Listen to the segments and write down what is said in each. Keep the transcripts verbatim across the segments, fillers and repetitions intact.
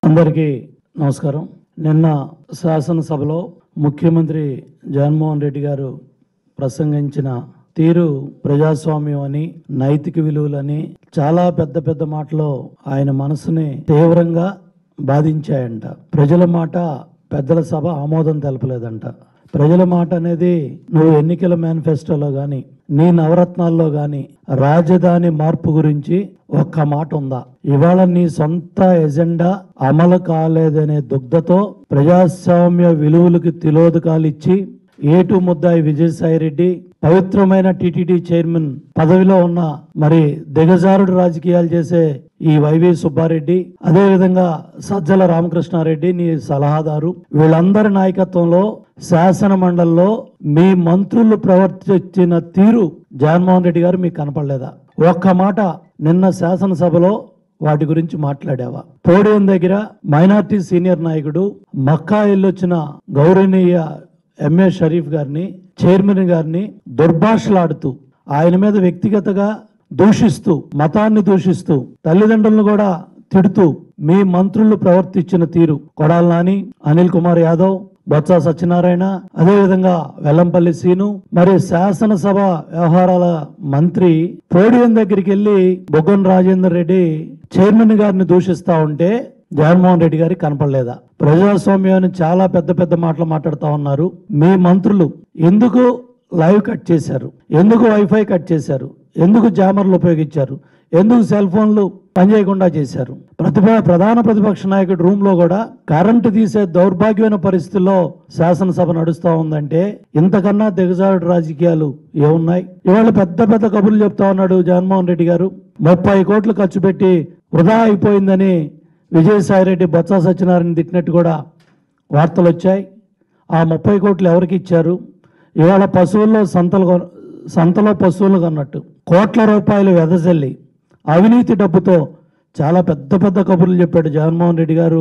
అందరికీ నమస్కారం. నిన్న శాసనసభలో ముఖ్యమంత్రి జగన్మోహన్ రెడ్డి గారు ప్రసంగించిన తీరు ప్రజాస్వామ్యం అని, నైతిక విలువలని చాలా పెద్ద పెద్ద మాటలు ఆయన మనసుని తీవ్రంగా బాధించాయంట. ప్రజల మాట పెద్దల సభ ఆమోదం తెలపలేదంట. ప్రజల మాట అనేది నువ్వు ఎన్నికల మేనిఫెస్టోలో కానీ, నీ నవరత్నాల్లో కానీ రాజధాని మార్పు గురించి ఒక్క మాట ఉందా? ఇవాళ నీ సొంత ఎజెండా అమలు కాలేదనే దుగ్ధతో ప్రజాస్వామ్య విలువలకు తిలోదకాలు ఇచ్చి ఏటు ముద్దాయి విజయసాయి రెడ్డి పవిత్రమైన టీటీడీ చైర్మన్ పదవిలో ఉన్న మరి దిగజారుడు రాజకీయాలు చేసే ఈ వైవి సుబ్బారెడ్డి, అదేవిధంగా సజ్జల రామకృష్ణారెడ్డి నీ సలహాదారు, వీళ్ళందరి నాయకత్వంలో శాసన మండలిలో మీ మంత్రులు ప్రవర్తించిన తీరు జగన్మోహన్ రెడ్డి గారు మీకు కనపడలేదా? ఒక్క మాట నిన్న శాసనసభలో వాటి గురించి మాట్లాడావా? పోడియం దగ్గర మైనార్టీ సీనియర్ నాయకుడు మక్కా వెళ్ళొచ్చిన గౌరవనీయ ఎంఏ షరీఫ్ గారిని, చైర్మన్ గారిని దుర్భాషలాడుతూ, ఆయన మీద వ్యక్తిగతంగా దూషిస్తూ, మతాన్ని దూషిస్తూ, తల్లిదండ్రులను కూడా తిడుతూ మీ మంత్రులు ప్రవర్తించిన తీరు కొడాలి నాని, అనిల్ కుమార్ యాదవ్, బొత్స సత్యనారాయణ, అదేవిధంగా వెల్లంపల్లి సీను, మరి శాసనసభ వ్యవహారాల మంత్రి పోడియం దగ్గరికి వెళ్లి బొగ్గన రాజేందర్ రెడ్డి చైర్మన్ గారిని దూషిస్తా ఉంటే జగన్మోహన్ రెడ్డి గారికి కనపడలేదా? ప్రజాస్వామ్యాన్ని చాలా పెద్ద పెద్ద మాటలు మాట్లాడుతూ ఉన్నారు. మీ మంత్రులు ఎందుకు లైవ్ కట్ చేశారు? ఎందుకు వైఫై కట్ చేశారు? ఎందుకు జామర్లు ఉపయోగించారు? ఎందుకు సెల్ ఫోన్లు పనిచేయకుండా చేశారు? ప్రతిభ ప్రధాన ప్రతిపక్ష నాయకుడు రూమ్ లో కూడా కరెంటు తీసే దౌర్భాగ్యమైన పరిస్థితుల్లో శాసనసభ నడుస్తూ ఉందంటే ఇంతకన్నా దిగజారుడు రాజకీయాలు ఏమున్నాయి? ఇవాళ పెద్ద పెద్ద కబుర్లు చెప్తా ఉన్నాడు జగన్మోహన్ రెడ్డి గారు. ముప్పై కోట్లు ఖర్చు పెట్టి వృధా అయిపోయిందని విజయసాయి రెడ్డి, బొత్స సత్యనారాయణ తిట్టినట్టు కూడా వార్తలు వచ్చాయి. ఆ ముప్పై కోట్లు ఎవరికి ఇచ్చారు? ఇవాళ పశువుల్లో సంతలు సంతలో పశువులు కొన్నట్టు కోట్ల రూపాయలు వెదజల్లి అవినీతి డబ్బుతో చాలా పెద్ద పెద్ద కబుర్లు చెప్పాడు జగన్మోహన్ రెడ్డి గారు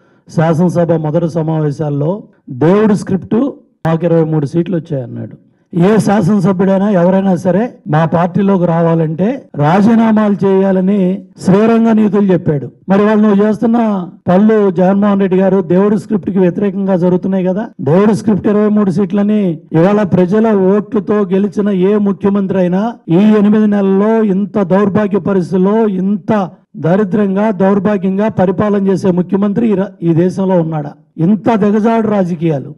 శాసనసభ మొదటి సమావేశాల్లో. దేవుడి స్క్రిప్టు మాకు ఇరవై మూడు సీట్లు వచ్చాయన్నాడు. ఏ శాసనసభ్యుడైనా ఎవరైనా సరే మా పార్టీలోకి రావాలంటే రాజీనామాలు చేయాలని శ్రీరంగ నీతులు చెప్పాడు. మరి వాళ్ళు నువ్వు చేస్తున్న పనులు జగన్మోహన్ రెడ్డి గారు దేవుడి స్క్రిప్ట్ కి వ్యతిరేకంగా జరుగుతున్నాయి కదా. దేవుడి స్క్రిప్ట్ ఇరవై మూడు సీట్లని ఇవాళ ప్రజల ఓట్లతో గెలిచిన ఏ ముఖ్యమంత్రి అయినా ఈ ఎనిమిది నెలల్లో ఇంత దౌర్భాగ్య పరిస్థితుల్లో, ఇంత దరిద్రంగా దౌర్భాగ్యంగా పరిపాలన చేసే ముఖ్యమంత్రి ఈ దేశంలో ఉన్నాడా? ఇంత దిగజాడు రాజకీయాలు.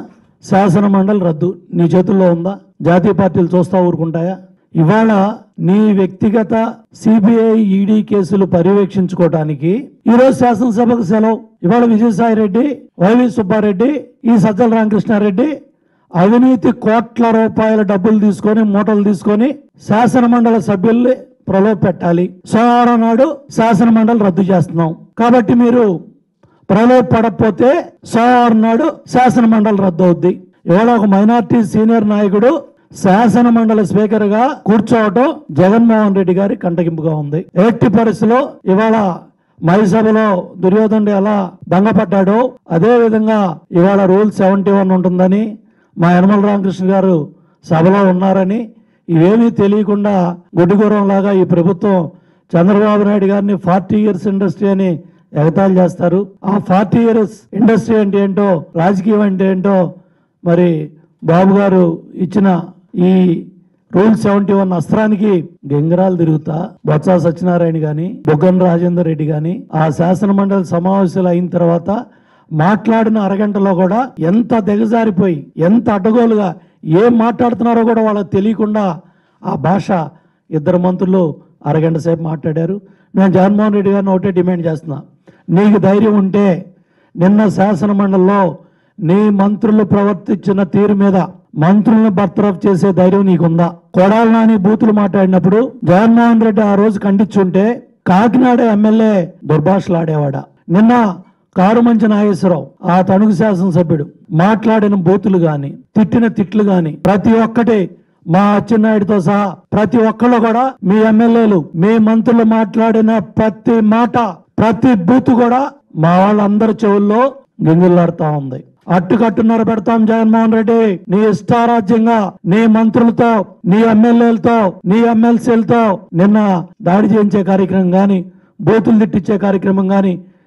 శాసన మండలి రద్దు నీ చేతుల్లో ఉందా? జాతీయ పార్టీలు చూస్తా ఊరుకుంటాయా? ఇవాళ నీ వ్యక్తిగత సిబిఐ, ఈడీ కేసులు పర్యవేక్షించుకోవటానికి ఈరోజు శాసనసభకు సెలవు. ఇవాళ విజయసాయి రెడ్డి, వైవి సుబ్బారెడ్డి, ఈ సజ్జల రామకృష్ణారెడ్డి అవినీతి కోట్ల రూపాయల డబ్బులు తీసుకొని, మూటలు తీసుకొని శాసన మండలి సభ్యుల్ని ప్రలోభ పెట్టాలి. సోమవారం నాడు శాసన మండలి రద్దు చేస్తున్నాం కాబట్టి మీరు ప్రలోభ పడకపోతే సోమవారం నాడు శాసన మండలి రద్దు అవుద్ది. ఇవాళ ఒక మైనార్టీ సీనియర్ నాయకుడు శాసన మండలి స్పీకర్ గా కూర్చోవటం జగన్మోహన్ రెడ్డి గారి కంటగింపుగా ఉంది. ఎట్టి పరిస్థితిలో ఇవాళ మహిసభలో దుర్యోధనుడు ఎలా భంగపడ్డాడో అదే విధంగా ఇవాళ రూల్ సెవెంటీ వన్ ఉంటుందని, మా యనమల రామకృష్ణ గారు సభలో ఉన్నారని, ఇవేమీ తెలియకుండా గుడ్డిగుర్రం లాగా ఈ ప్రభుత్వం చంద్రబాబు నాయుడు గారిని ఫార్టీ ఇయర్స్ ఇండస్ట్రీ అని ఎగతాళి చేస్తారు. ఆ ఫార్టీ ఇయర్స్ ఇండస్ట్రీ అంటే ఏంటో, రాజకీయం అంటే ఏంటో మరి బాబు గారు ఇచ్చిన ఈ రూల్ సెవెంటీ వన్ అస్త్రానికి గెంగరాలు తిరుగుతా బొత్స సత్యనారాయణ గాని, బొగ్గన రాజేందర్ రెడ్డి గాని ఆ శాసన మండలి సమావేశాలు అయిన తర్వాత మాట్లాడిన అరగంటలో కూడా ఎంత దిగజారిపోయి, ఎంత అడ్డగోలుగా ఏం మాట్లాడుతున్నారో కూడా వాళ్ళకి తెలియకుండా ఆ భాష ఇద్దరు మంత్రులు అరగంట సేపు మాట్లాడారు. నేను జగన్మోహన్ రెడ్డి గారిని ఒకటే డిమాండ్ చేస్తున్నా, నీకు ధైర్యం ఉంటే నిన్న శాసన మండలిలో నీ మంత్రులు ప్రవర్తించిన తీరు మీద మంత్రులను బర్తరఫ్ చేసే ధైర్యం నీకుందా? కొడాలి నాని బూతులు మాట్లాడినప్పుడు జగన్మోహన్ రెడ్డి ఆ రోజు ఖండించుంటే కాకినాడ ఎమ్మెల్యే దుర్భాషలాడేవాడా? నిన్న కారుమంచి నాగేశ్వరరావు ఆ తణుకు శాసనసభ్యుడు మాట్లాడిన బూతులు గాని, తిట్టిన తిట్లు గాని ప్రతి ఒక్కటి మా అచ్చెన్నాయుడితో సహా ప్రతి ఒక్కళ్ళు కూడా మీ ఎమ్మెల్యేలు, మీ మంత్రులు మాట్లాడిన ప్రతి మాట, ప్రతి బూత్ కూడా మా వాళ్ళందరి చెవుల్లో గింగిల్లాడుతా ఉంది. అట్టుకట్టున్నర పెడతాం జగన్మోహన్ రెడ్డి. నీ ఇష్టారాజ్యంగా నీ మంత్రులతో, నీ ఎమ్మెల్యేలతో, నీ ఎమ్మెల్సీలతో నిన్న దాడి చేయించే కార్యక్రమం గాని, బూతులు తిట్టించే కార్యక్రమం గాని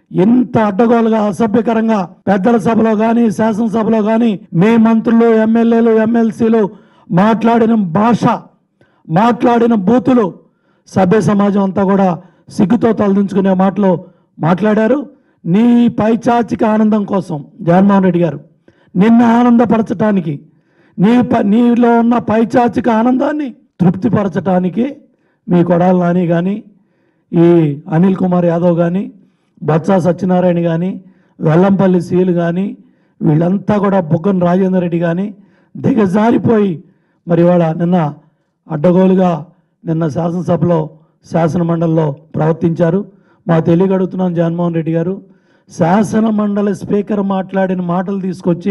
ఇంత అడ్డగోలుగా అసభ్యకరంగా పెద్దల సభలో కానీ శాసనసభలో కానీ మీ మంత్రులు ఎమ్మెల్యేలు ఎమ్మెల్సీలు మాట్లాడిన భాష, మాట్లాడిన బూతులు సభ్య సమాజం అంతా కూడా సిగ్గుతో తలదించుకునే మాటలు మాట్లాడారు. నీ పైచాచిక ఆనందం కోసం జగన్మోహన్ రెడ్డి గారు నిన్ను ఆనందపరచటానికి, నీ ప నీలో ఉన్న పైచాచిక ఆనందాన్ని తృప్తిపరచటానికి మీ కొడాలి నాని కానీ, ఈ అనిల్ కుమార్ యాదవ్ కానీ, బొత్స సత్యనారాయణ కానీ, వెల్లంపల్లి సీలు కానీ, వీళ్ళంతా కూడా బుగ్గన రాజేందర్ రెడ్డి కానీ దిగజారిపోయి మరి ఇవాళ నిన్న అడ్డగోలుగా నిన్న శాసనసభలో శాసన మండలిలో ప్రవర్తించారు. మా తెలియగడుగుతున్నాను జగన్మోహన్ రెడ్డి గారు, శాసన మండలి స్పీకర్ మాట్లాడిన మాటలు తీసుకొచ్చి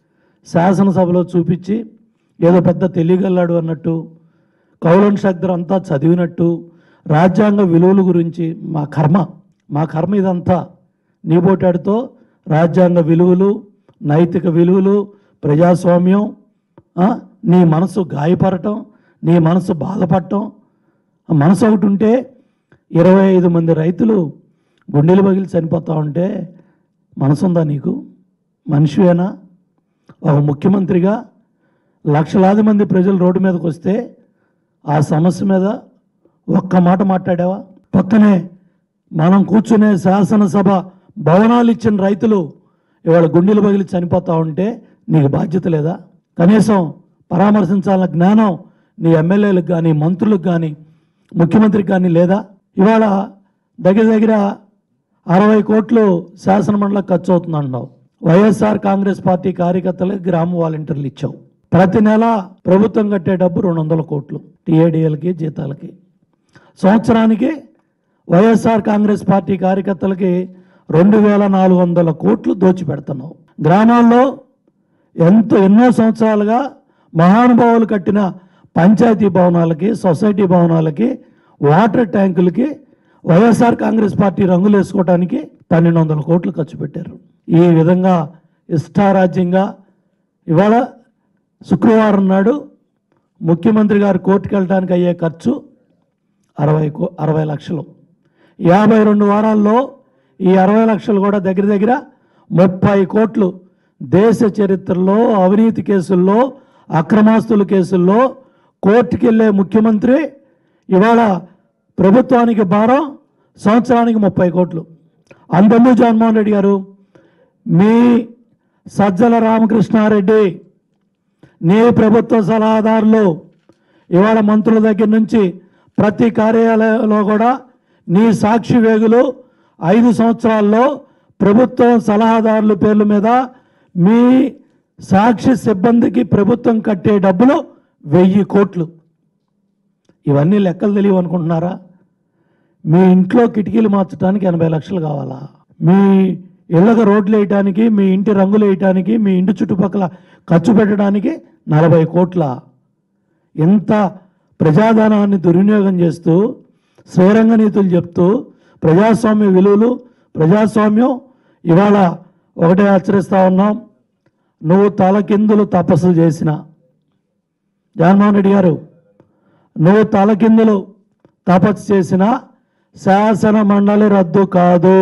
శాసనసభలో చూపించి ఏదో పెద్ద తెలియగల్లాడు అన్నట్టు, కౌలన్ శక్దర్ అంతా చదివినట్టు, రాజ్యాంగ విలువల గురించి మా కర్మ మా కర్మ ఇదంతా నీబోటాడుతో రాజ్యాంగ విలువలు, నైతిక విలువలు, ప్రజాస్వామ్యం, నీ మనసు గాయపడటం, నీ మనసు బాధపడటం, మనసు ఒకటి ఉంటే ఇరవై ఐదు మంది రైతులు గుండెలు పగిలి చనిపోతా ఉంటే మనసు ఉందా నీకు? మనిషివేనా? ఒక ముఖ్యమంత్రిగా లక్షలాది మంది ప్రజలు రోడ్డు మీదకి వస్తే ఆ సమస్య మీద ఒక్క మాట మాట్లాడావా? పక్కనే మనం కూర్చునే శాసనసభ భవనాలు ఇచ్చిన రైతులు ఇవాళ గుండెలు పగిలి చనిపోతా ఉంటే నీకు బాధ్యత లేదా? కనీసం పరామర్శించాలన్న జ్ఞానం నీ ఎమ్మెల్యేలకు కానీ, మంత్రులకు కానీ, ముఖ్యమంత్రికి కానీ లేదా? ఇవాళ దగ్గర దగ్గర అరవై కోట్లు శాసనమండలికి ఖర్చు అవుతుంది అంటున్నావు. వైఎస్ఆర్ కాంగ్రెస్ పార్టీ కార్యకర్తలకు గ్రామ వాలంటీర్లు ఇచ్చావు. ప్రతి నెల ప్రభుత్వం కట్టే డబ్బు రెండు వందల కోట్లు టీఏడిఎల్కి, జీతాలకి. సంవత్సరానికి వైఎస్ఆర్ కాంగ్రెస్ పార్టీ కార్యకర్తలకి రెండు వేల నాలుగు వందల కోట్లు దోచిపెడుతున్నావు. గ్రామాల్లో ఎంతో ఎన్నో సంవత్సరాలుగా మహానుభావులు కట్టిన పంచాయతీ భవనాలకి, సొసైటీ భవనాలకి, వాటర్ ట్యాంకులకి వైఎస్ఆర్ కాంగ్రెస్ పార్టీ రంగులు వేసుకోవడానికి పన్నెండు వందల కోట్లు ఖర్చు పెట్టారు. ఈ విధంగా ఇష్టారాజ్యంగా ఇవాళ శుక్రవారం నాడు ముఖ్యమంత్రి గారు కోర్టుకు వెళ్ళడానికి అయ్యే ఖర్చు అరవై కో అరవై లక్షలు. యాభై రెండు వారాల్లో ఈ అరవై లక్షలు కూడా దగ్గర దగ్గర ముప్పై కోట్లు దేశ చరిత్రలో అవినీతి కేసుల్లో, అక్రమాస్తుల కేసుల్లో కోర్టుకు వెళ్ళే ముఖ్యమంత్రి ఇవాళ ప్రభుత్వానికి భారం సంవత్సరానికి ముప్పై కోట్లు. అంతము జగన్మోహన్ రెడ్డి గారు, మీ సజ్జల రామకృష్ణారెడ్డి, నీ ప్రభుత్వ సలహాదారులు ఇవాళ మంత్రుల దగ్గర నుంచి ప్రతి కార్యాలయంలో కూడా నీ సాక్షి వేగులు ఐదు సంవత్సరాల్లో ప్రభుత్వం సలహాదారుల పేర్ల మీద మీ సాక్షి సిబ్బందికి ప్రభుత్వం కట్టే డబ్బులు వెయ్యి కోట్లు. ఇవన్నీ లెక్కలు తెలియవు అనుకుంటున్నారా? మీ ఇంట్లో కిటికీలు మార్చడానికి ఎనభై లక్షలు కావాలా? మీ ఇళ్ళకు రోడ్లు వేయటానికి, మీ ఇంటి రంగులు వేయటానికి, మీ ఇంటి చుట్టుపక్కల ఖర్చు పెట్టడానికి నలభై కోట్ల. ఇంత ప్రజాధనాన్ని దుర్వినియోగం చేస్తూ, శ్రీరంగ నీతులు చెప్తూ, ప్రజాస్వామ్య విలువలు, ప్రజాస్వామ్యం ఇవాళ ఒకటే ఆచరిస్తూ ఉన్నాం. నువ్వు తలకిందులు తపస్సు చేసిన జగన్మోహన్ రెడ్డి గారు, నువ్వు తలకిందులు తపస్సు చేసిన శాసన మండలి రద్దు కాదు.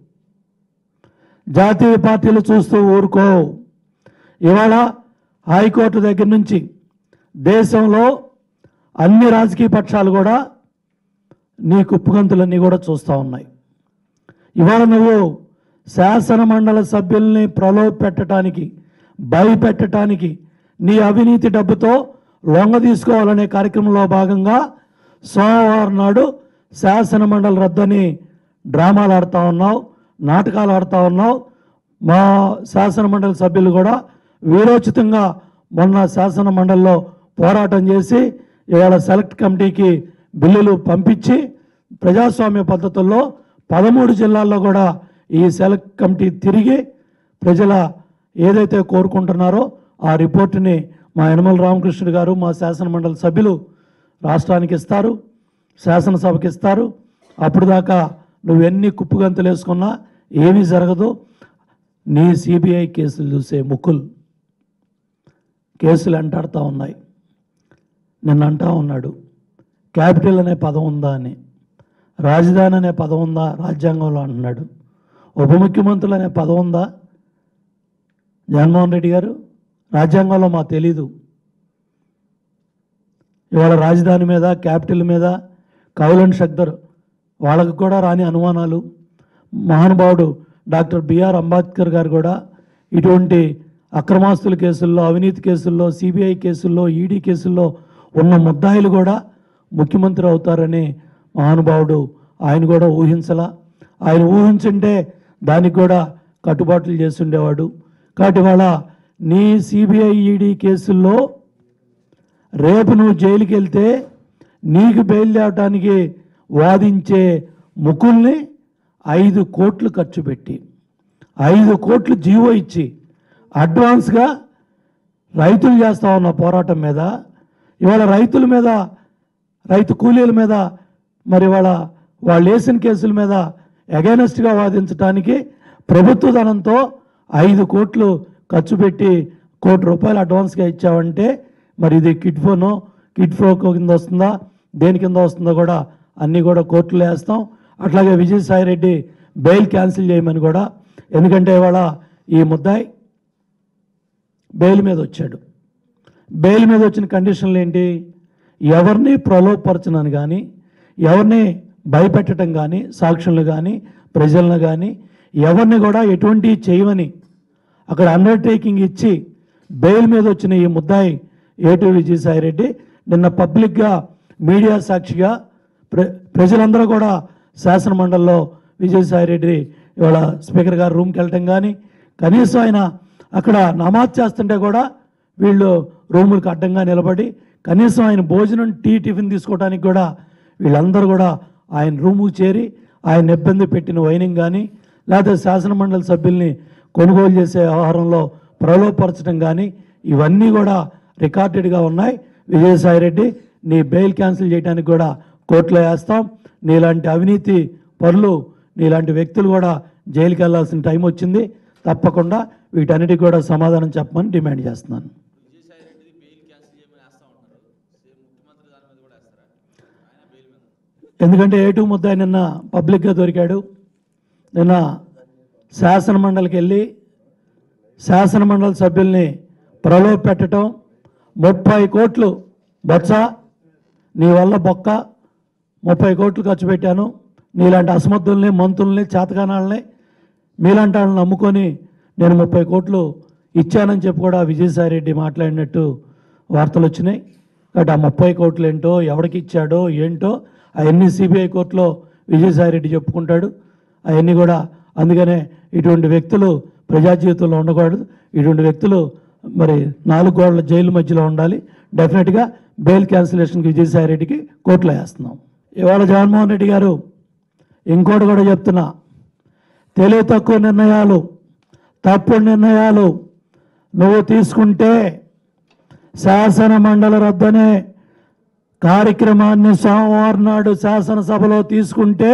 జాతీయ పార్టీలు చూస్తూ ఊరుకో. ఇవాళ హైకోర్టు దగ్గర నుంచి దేశంలో అన్ని రాజకీయ పక్షాలు కూడా నీ కుప్పగంతులన్నీ కూడా చూస్తూ ఉన్నాయి. ఇవాళ నువ్వు శాసన మండలి సభ్యుల్ని ప్రలోభ పెట్టడానికి, భయపెట్టడానికి, నీ అవినీతి డబ్బుతో లొంగ తీసుకోవాలనే కార్యక్రమంలో భాగంగా సోమవారం నాడు శాసన మండలి రద్దని డ్రామాలు ఆడుతూ ఉన్నావు, నాటకాలు ఆడుతూ ఉన్నావు. మా శాసన మండలి సభ్యులు కూడా వీరోచితంగా మొన్న శాసన మండలిలో పోరాటం చేసి ఇవాళ సెలెక్ట్ కమిటీకి బిల్లులు పంపించి ప్రజాస్వామ్య పద్ధతుల్లో పదమూడు జిల్లాల్లో కూడా ఈ సెలెక్ట్ కమిటీ తిరిగి ప్రజల ఏదైతే కోరుకుంటున్నారో ఆ రిపోర్టుని మా యనమల రామకృష్ణుడు గారు, మా శాసన మండలి సభ్యులు రాష్ట్రానికి ఇస్తారు, శాసనసభకి ఇస్తారు. అప్పుడు దాకా నువ్వు ఎన్ని కుప్పుగంతులు వేసుకున్నా ఏమీ జరగదు. నీ సిబిఐ కేసులు చూసే ముక్కులు కేసులు అంటాడుతూ ఉన్నాయి. నిన్న అంటా ఉన్నాడు క్యాపిటల్ అనే పదం ఉందా అని, రాజధాని అనే పదం ఉందా రాజ్యాంగంలో అంటున్నాడు. ఉప ముఖ్యమంత్రులు అనే పదవి ఉందా జగన్మోహన్ రెడ్డి గారు? రాజ్యాంగంలో మాకు తెలీదు. ఇవాళ రాజధాని మీద, క్యాపిటల్ మీద కౌలన్ షక్దర్ వాళ్ళకు కూడా రాని అనుమానాలు. మహానుభావుడు డాక్టర్ బిఆర్ అంబేద్కర్ గారు కూడా ఇటువంటి అక్రమాస్తుల కేసుల్లో, అవినీతి కేసుల్లో, సిబిఐ కేసుల్లో, ఈడీ కేసుల్లో ఉన్న ముద్దాయిలు కూడా ముఖ్యమంత్రి అవుతారని మహానుభావుడు ఆయన కూడా ఊహించలా. ఆయన ఊహించుంటే దానికి కూడా కట్టుబాట్లు చేస్తుండేవాడు. కాబట్టి వాళ్ళ నీ సిబిఐ ఈడీ కేసుల్లో రేపు నువ్వు జైలుకి వెళ్తే నీకు బెయిల్ తేవటానికి వాదించే ముకుల్ని ఐదు కోట్లు ఖర్చు పెట్టి ఐదు కోట్లు జీవో ఇచ్చి అడ్వాన్స్గా రైతులు చేస్తూ ఉన్న పోరాటం మీద, ఇవాళ రైతుల మీద, రైతు కూలీల మీద, మరి ఇవాళ వాళ్ళు వేసిన కేసుల మీద అగైనెస్ట్గా వాదించడానికి ప్రభుత్వ ధనంతో ఐదు కోట్లు ఖర్చు పెట్టి కోటి రూపాయలు అడ్వాన్స్గా ఇచ్చావంటే మరి ఇది కిడ్ ఫోను కిడ్ ఫ్రో కింద వస్తుందా, దేని కింద వస్తుందో కూడా అన్నీ కూడా కోర్టులో వేస్తాం. అట్లాగే విజయసాయి రెడ్డి బెయిల్ క్యాన్సిల్ చేయమని కూడా, ఎందుకంటే ఇవాళ ఈ ముద్దాయి బెయిల్ మీద వచ్చాడు. బెయిల్ మీద వచ్చిన కండిషన్లు ఏంటి? ఎవరిని ప్రలోభపరచనని కానీ, ఎవరిని భయపెట్టడం కానీ, సాక్షులను కానీ, ప్రజలను కానీ ఎవరిని కూడా ఎటువంటి చేయమని అక్కడ అండర్టేకింగ్ ఇచ్చి బెయిల్ మీద వచ్చిన ఈ ముద్దాయి ఏటు విజయసాయి రెడ్డి నిన్న పబ్లిక్గా మీడియా సాక్షిగా ప్ర ప్రజలందరూ కూడా శాసనమండలిలో విజయసాయి రెడ్డి ఇవాళ స్పీకర్ గారు రూమ్కి వెళ్ళటం కానీ, కనీసం ఆయన అక్కడ నమాజ్ చేస్తుంటే కూడా వీళ్ళు రూములకు అడ్డంగా నిలబడి కనీసం ఆయన భోజనం, టీ, టిఫిన్ తీసుకోవడానికి కూడా వీళ్ళందరూ కూడా ఆయన రూముకు చేరి ఆయన ఇబ్బంది పెట్టిన వైనింగ్ కానీ, లేకపోతే శాసనమండలి సభ్యుల్ని కొనుగోలు చేసే వ్యవహారంలో ప్రలోభపరచడం కానీ ఇవన్నీ కూడా రికార్డెడ్గా ఉన్నాయి. విజయసాయి రెడ్డి నీ బెయిల్ క్యాన్సిల్ చేయడానికి కూడా కోర్టులో వేస్తాం. నీలాంటి అవినీతి పరులు, నీలాంటి వ్యక్తులు కూడా జైలుకి వెళ్ళాల్సిన టైం వచ్చింది. తప్పకుండా వీటన్నిటికి కూడా సమాధానం చెప్పమని డిమాండ్ చేస్తున్నాను. ఎందుకంటే ఏటూ ముద్దాయి నిన్న పబ్లిక్గా దొరికాడు. నిన్న శాసనమండలికి వెళ్ళి శాసనమండలి సభ్యుల్ని ప్రలోభ పెట్టడం, ముప్పై కోట్లు బొత్స నీ వల్ల బొక్క, ముప్పై కోట్లు ఖర్చు పెట్టాను, నీలాంటి అసమర్థుల్ని, మంత్రుల్ని, చేతకానాలని, మీలాంటి వాళ్ళని నమ్ముకొని నేను ముప్పై కోట్లు ఇచ్చానని చెప్పి కూడా విజయసాయి రెడ్డి మాట్లాడినట్టు వార్తలు వచ్చినాయి. కాబట్టి ఆ ముప్పై కోట్లు ఏంటో, ఎవరికి ఇచ్చాడో ఏంటో అవన్నీ సిబిఐ కోర్టులో విజయసాయి రెడ్డి చెప్పుకుంటాడు. అవన్నీ కూడా అందుకనే ఇటువంటి వ్యక్తులు ప్రజా జీవితంలో ఉండకూడదు. ఇటువంటి వ్యక్తులు మరి నాలుగు గోడల జైలు మధ్యలో ఉండాలి. డెఫినెట్గా బెయిల్ క్యాన్సిలేషన్కి విజయసాయి రెడ్డికి కోర్టులో వేస్తున్నాం. ఇవాళ జగన్మోహన్ రెడ్డి గారు ఇంకోటి కూడా చెప్తున్నా, తెలివి తక్కువ నిర్ణయాలు, తప్పుడు నిర్ణయాలు నువ్వు తీసుకుంటే శాసన మండలి రద్దనే కార్యక్రమాన్ని సోమవారం నాడు శాసనసభలో తీసుకుంటే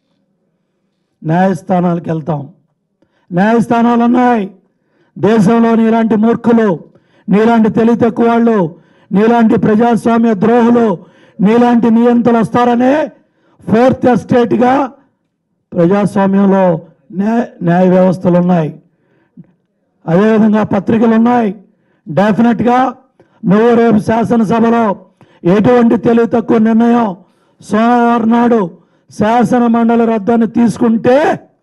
న్యాయస్థానాలకు వెళ్తాం. న్యాయస్థానాలు ఉన్నాయి. దేశంలో నీలాంటి మూర్ఖులు, నీలాంటి తెలివి తక్కువ వాళ్ళు, నీలాంటి ప్రజాస్వామ్య ద్రోహులు, నీలాంటి నియంత్రణలు వస్తారనే ఫోర్త్ ఎస్టేట్గా ప్రజాస్వామ్యంలో న్యాయ న్యాయ వ్యవస్థలు ఉన్నాయి. అదేవిధంగా పత్రికలు ఉన్నాయి. డెఫినెట్గా నువ్వు రేపు శాసనసభలో ఎటువంటి తెలివి తక్కువ నిర్ణయం సోమవారం నాడు శాసన మండలి రద్దని తీసుకుంటే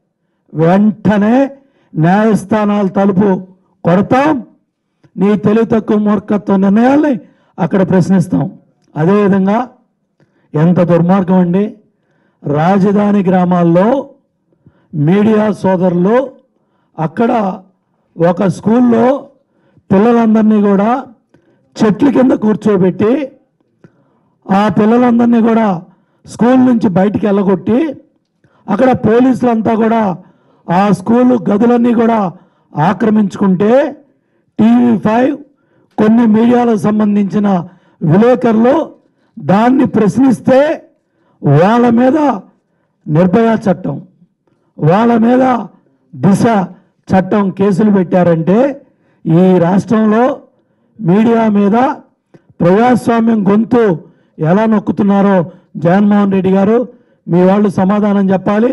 వెంటనే న్యాయస్థానాలు తలుపు కొడతాం. నీ తెలివి తక్కువ మూర్ఖత్వ నిర్ణయాల్ని అక్కడ ప్రశ్నిస్తాం. అదేవిధంగా ఎంత దుర్మార్గం అండి, రాజధాని గ్రామాల్లో మీడియా సోదరులు అక్కడ ఒక స్కూల్లో పిల్లలందరినీ కూడా చెట్ల కింద కూర్చోబెట్టి ఆ పిల్లలందరినీ కూడా స్కూల్ నుంచి బయటికి వెళ్ళగొట్టి అక్కడ పోలీసులంతా కూడా ఆ స్కూలు గదులన్నీ కూడా ఆక్రమించుకుంటే టీవీ ఫైవ్ కొన్ని మీడియాలకు సంబంధించిన విలేకరులు దాన్ని ప్రశ్నిస్తే వాళ్ళ మీద నిర్భయ చట్టం, వాళ్ళ మీద దిశ చట్టం కేసులు పెట్టారంటే ఈ రాష్ట్రంలో మీడియా మీద ప్రజాస్వామ్యం గొంతు ఎలా నొక్కుతున్నారో జగన్మోహన్ రెడ్డి గారు మీ వాళ్ళు సమాధానం చెప్పాలి.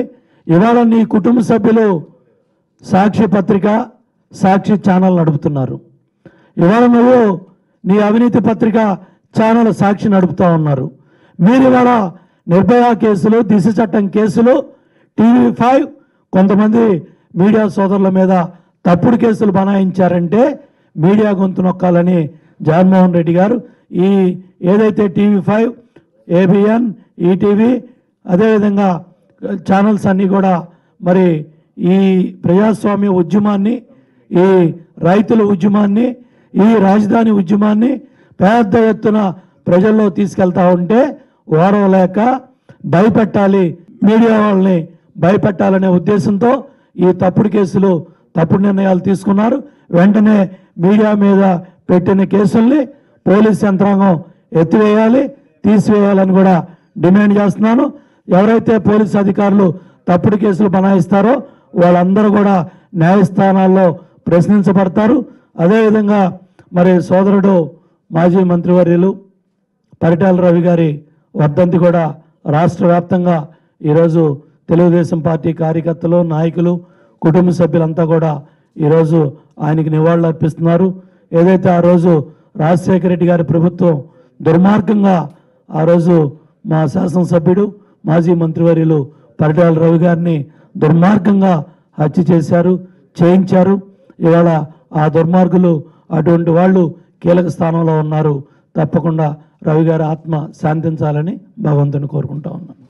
ఇవాళ నీ కుటుంబ సభ్యులు సాక్షి పత్రిక, సాక్షి ఛానల్ నడుపుతున్నారు. ఇవాళ నువ్వు నీ అవినీతి పత్రిక ఛానల్ సాక్షి నడుపుతూ ఉన్నారు. మీరు ఇవాళ నిర్భయ కేసులు, దిశ చట్టం కేసులు, టీవీ ఫైవ్ కొంతమంది మీడియా సోదరుల మీద తప్పుడు కేసులు బనాయించారంటే మీడియా గొంతు నొక్కాలని జగన్మోహన్ రెడ్డి గారు ఈ ఏదైతే టీవీ ఫైవ్, ఏబిఎన్, ఈటీవీ అదేవిధంగా ఛానల్స్ అన్నీ కూడా మరి ఈ ప్రజాస్వామ్య ఉద్యమాన్ని, ఈ రైతుల ఉద్యమాన్ని, ఈ రాజధాని ఉద్యమాన్ని పెద్ద ఎత్తున ప్రజల్లో తీసుకెళ్తా ఉంటే ఓరవలేక భయపెట్టాలి, మీడియా వాళ్ళని భయపెట్టాలనే ఉద్దేశంతో ఈ తప్పుడు కేసులు, తప్పుడు నిర్ణయాలు తీసుకున్నారు. వెంటనే మీడియా మీద పెట్టిన కేసుల్ని పోలీస్ యంత్రాంగం ఎత్తివేయాలి, తీసివేయాలని కూడా డిమాండ్ చేస్తున్నాను. ఎవరైతే పోలీస్ అధికారులు తప్పుడు కేసులు బనాయిస్తారో వాళ్ళందరూ కూడా న్యాయస్థానాల్లో ప్రశ్నించబడతారు. అదేవిధంగా మరి సోదరుడు మాజీ మంత్రివర్యులు పరిటాల రవి గారి వర్ధంతి కూడా రాష్ట్ర వ్యాప్తంగా ఈరోజు తెలుగుదేశం పార్టీ కార్యకర్తలు, నాయకులు, కుటుంబ సభ్యులంతా కూడా ఈరోజు ఆయనకి నివాళులు అర్పిస్తున్నారు. ఏదైతే ఆ రోజు రాజశేఖర రెడ్డి గారి ప్రభుత్వం దుర్మార్గంగా ఆ రోజు మా శాసనసభ్యుడు మాజీ మంత్రివర్యులు పరిటాల రవి గారిని దుర్మార్గంగా హత్య చేశారు, చేయించారు. ఇవాళ ఆ దుర్మార్గులు అటువంటి వాళ్ళు కీలక స్థానంలో ఉన్నారు. తప్పకుండా రవి గారి ఆత్మ శాంతించాలని భగవంతుని కోరుకుంటా ఉన్నాను.